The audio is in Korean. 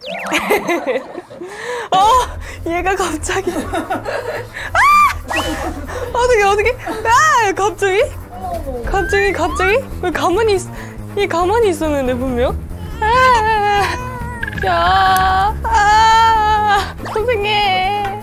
얘가 갑자기. 어떻게. 갑자기? 왜 얘 가만히 있었는데, 분명? 선생님.